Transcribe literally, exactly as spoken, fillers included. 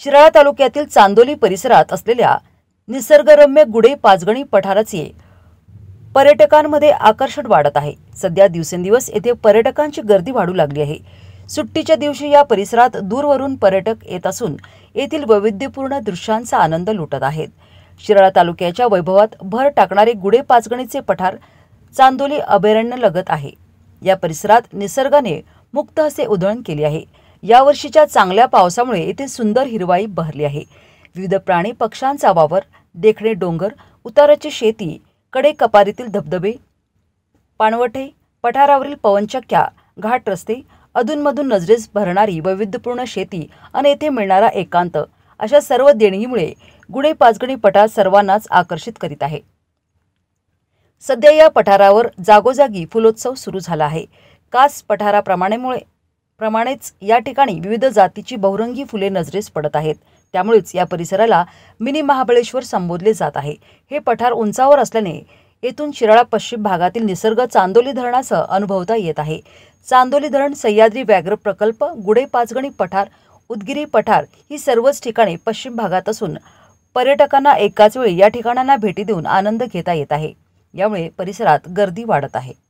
शिराळा तालुक्यातील चांदोली परिसरात असलेल्या निसर्गरम्य गुढे पाचगणी पठाराचे पर्यटकांमध्ये आकर्षण वाढत आहे। सध्या दिवसेंदिवस येथे पर्यटकांची गर्दी वाढू लागली आहे। सुट्टीच्या दिवशी या परिसरात दूरवरून पर्यटक येत असून येथील वैविध्यपूर्ण दृश्यांचा आनंद लुटत आहेत। शिराळा तालुक्याच्या वैभवात भर टाकणारे गुढे पाचगणीचे पठार चांदोली अभयारण्य लगत आहे। या परिसरात निसर्गाने मुक्त असे उधळण केले आहे। या वर्षीच्या चांगल्या पावसामुळे येथे सुंदर हिरवाई बहरली आहे। विविध प्राणी पक्ष्यांचा वावर, देखणे डोंगर, उताराची शेती, कडे कपारीतील धबधबे, पाणवठे, पठारावरील पवनचक्क्या, घाट रस्ते, अधूनमधून नजरेस भरणारी वैविध्यपूर्ण शेती आणि येथे मिळणारा एकांत अशा सर्व देणगीमुळे गुढे पाचगणी पठार सर्वांनाच आकर्षित करीत आहे। सध्या या पठारावर जागोजागी फुलोत्सव सुरू झाला आहे। कास पठाराप्रमाणेमुळे प्रमाणेच या ठिकाणी विविध जातीची बहुरंगी फुले नजरेस पडत आहेत। त्यामुळेच या परिसराला मिनी महाबळेश्वर संबोधले जात आहे। हे पठार उंचावर असल्याने येथून शिराळा पश्चिम भागातील निसर्ग चांदोली धरणासह अनुभवता येत आहे। चांदोली धरण, सह्याद्री व्याघ्र प्रकल्प, गुढे पाचगणी पठार, उदगिरी पठार ही सर्वच ठिकाणे पश्चिम भागात असून पर्यटकांना एकाच वेळी या ठिकाणांना भेटी देऊन आनंद घेता येत आहे। यामुळे परिसरात गर्दी वाढत आहे।